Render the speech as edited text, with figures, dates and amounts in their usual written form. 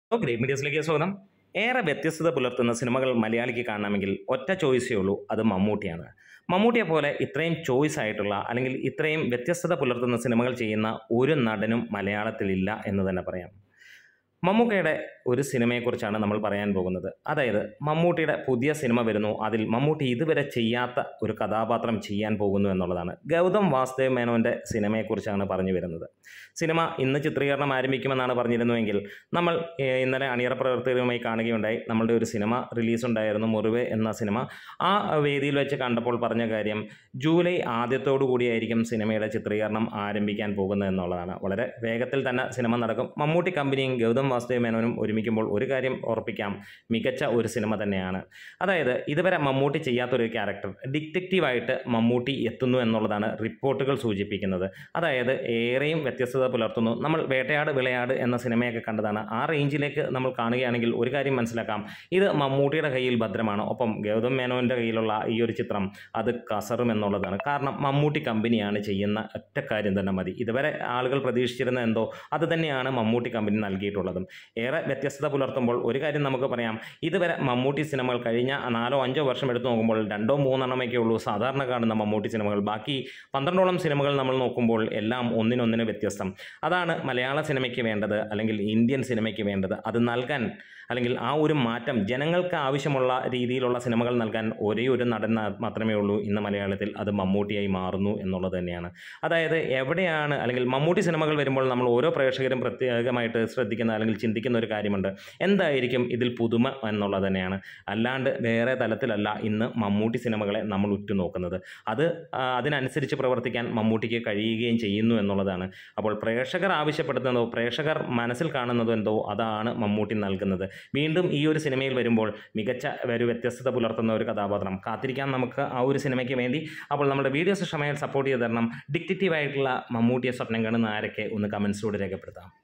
Great മീഡിയസിലേക്ക് സ്വാഗതം. ഏറെ വ്യത്യസ്തത പുലർത്തുന്ന സിനിമകൾ മലയാളിക്ക് കാണണമെങ്കിൽ ഒറ്റ ചോയ്സേ ഉള്ളൂ, അത് മമ്മൂട്ടിയാണ്. മമ്മൂട്ടിയെ പോലെ ഇത്രയും ചോയ്സ് ആയിട്ടുള്ള അല്ലെങ്കിൽ ഇത്രയും വ്യത്യസ്തത പുലർത്തുന്ന സിനിമകൾ ചെയ്യുന്ന ഒരു നടനും മലയാളത്തിലില്ല എന്ന് തന്നെ പറയാം. മമ്മൂക്കയുടെ ഒരു സിനിമയെക്കുറിച്ചാണ് നമ്മൾ പറയാൻ പോകുന്നത്. അതായത് മമ്മൂട്ടിയുടെ പുതിയ സിനിമ വരുന്നു, അതിൽ മമ്മൂട്ടി ഇതുവരെ ചെയ്യാത്ത ഒരു കഥാപാത്രം ചെയ്യാൻ പോകുന്നു എന്നുള്ളതാണ്. ഗൗതം വാസുദേവ് മേനോൻ്റെ സിനിമയെക്കുറിച്ചാണ് പറഞ്ഞു വരുന്നത്. സിനിമ ഇന്ന് ചിത്രീകരണം ആരംഭിക്കുമെന്നാണ് പറഞ്ഞിരുന്നുവെങ്കിൽ നമ്മൾ ഇന്നലെ അണിയറ പ്രവർത്തകരുമായി കാണുകയുണ്ടായി. നമ്മളുടെ ഒരു സിനിമ റിലീസുണ്ടായിരുന്നു, മുറിവ് എന്ന സിനിമ. ആ വേദിയിൽ വെച്ച് കണ്ടപ്പോൾ പറഞ്ഞ കാര്യം ജൂലൈ ആദ്യത്തോടു കൂടിയായിരിക്കും സിനിമയുടെ ചിത്രീകരണം ആരംഭിക്കാൻ പോകുന്നത് എന്നുള്ളതാണ്. വളരെ വേഗത്തിൽ തന്നെ സിനിമ നടക്കും. മമ്മൂട്ടി കമ്പനിയും ഗൗതം വാസുദേവ് മേനോനും ഒരുമിക്കുമ്പോൾ ഒരു കാര്യം ഉറപ്പിക്കാം, മികച്ച ഒരു സിനിമ തന്നെയാണ്. അതായത് ഇതുവരെ മമ്മൂട്ടി ചെയ്യാത്തൊരു ക്യാരക്ടർ ഡിറ്റക്റ്റീവായിട്ട് മമ്മൂട്ടി എത്തുന്നു എന്നുള്ളതാണ് റിപ്പോർട്ടുകൾ സൂചിപ്പിക്കുന്നത്. അതായത് ഏറെയും വ്യത്യസ്തത പുലർത്തുന്നു. നമ്മൾ വേട്ടയാട് വിളയാട് എന്ന സിനിമയൊക്കെ കണ്ടതാണ്. ആ റേഞ്ചിലേക്ക് നമ്മൾ കാണുകയാണെങ്കിൽ ഒരു കാര്യം മനസ്സിലാക്കാം, ഇത് മമ്മൂട്ടിയുടെ കയ്യിൽ ഭദ്രമാണ്. ഒപ്പം ഗൗതം മേനോൻ്റെ കയ്യിലുള്ള ഈ ഒരു ചിത്രം അത് കസറും എന്നുള്ളതാണ്. കാരണം മമ്മൂട്ടി കമ്പനിയാണ് ചെയ്യുന്ന ഒറ്റ കാര്യം തന്നെ മതി. ഇതുവരെ ആളുകൾ പ്രതീക്ഷിച്ചിരുന്ന എന്തോ അത് തന്നെയാണ് മമ്മൂട്ടി കമ്പനി നൽകിയിട്ടുള്ളത്. ഏറെ വ്യത്യസ്തത പുലർത്തുമ്പോൾ ഒരു കാര്യം നമുക്ക് പറയാം, ഇതുവരെ മമ്മൂട്ടി സിനിമകൾ കഴിഞ്ഞ 4-5 വർഷം എടുത്തു നോക്കുമ്പോൾ 2-3 ഉള്ളൂ സാധാരണ കാണുന്ന മമ്മൂട്ടി സിനിമകൾ. ബാക്കി 12ഓളം സിനിമകൾ നമ്മൾ നോക്കുമ്പോൾ എല്ലാം ഒന്നിനൊന്നിന് വ്യത്യസ്തം. അതാണ് മലയാള സിനിമയ്ക്ക് വേണ്ടത്, അല്ലെങ്കിൽ ഇന്ത്യൻ സിനിമയ്ക്ക് വേണ്ടത്. അത് നൽകാൻ അല്ലെങ്കിൽ ആ ഒരു മാറ്റം ജനങ്ങൾക്ക് ആവശ്യമുള്ള രീതിയിലുള്ള സിനിമകൾ നൽകാൻ ഒരേ ഒരു നടൻ മാത്രമേ ഉള്ളൂ ഇന്ന് മലയാളത്തിൽ, അത് മമ്മൂട്ടിയായി മാറുന്നു എന്നുള്ളത് തന്നെയാണ്. അതായത് എവിടെയാണ് അല്ലെങ്കിൽ മമ്മൂട്ടി സിനിമകൾ വരുമ്പോൾ നമ്മൾ ഓരോ പ്രേക്ഷകരും പ്രത്യേകമായിട്ട് ശ്രദ്ധിക്കുന്ന അല്ലെങ്കിൽ ചിന്തിക്കുന്ന ഒരു കാര്യമുണ്ട്, എന്തായിരിക്കും ഇതിൽ പുതുമ എന്നുള്ളത് തന്നെയാണ്. അല്ലാണ്ട് വേറെ തലത്തിലല്ല ഇന്ന് മമ്മൂട്ടി സിനിമകളെ നമ്മൾ ഉറ്റുനോക്കുന്നത്. അതിനനുസരിച്ച് പ്രവർത്തിക്കാൻ മമ്മൂട്ടിക്ക് കഴിയുകയും ചെയ്യുന്നു എന്നുള്ളതാണ്. അപ്പോൾ പ്രേക്ഷകർ ആവശ്യപ്പെടുന്നതോ പ്രേക്ഷകർ മനസ്സിൽ കാണുന്നതോ എന്തോ അതാണ് മമ്മൂട്ടി നൽകുന്നത്. വീണ്ടും ഈ ഒരു സിനിമയിൽ വരുമ്പോൾ മികച്ച ഒരു വ്യത്യസ്തത പുലർത്തുന്ന ഒരു കഥാപാത്രം കാത്തിരിക്കാം നമുക്ക് ആ ഒരു സിനിമയ്ക്ക് വേണ്ടി. അപ്പോൾ നമ്മുടെ വീഡിയോസ് ക്ഷമയിൽ സപ്പോർട്ട് ചെയ്ത് തരണം. ഡിറ്റക്റ്റീവായിട്ടുള്ള മമ്മൂട്ടിയെ സ്വപ്നം കാണുന്ന ആരൊക്കെ ഒന്ന് കമൻസിലൂടെ രേഖപ്പെടുത്താം.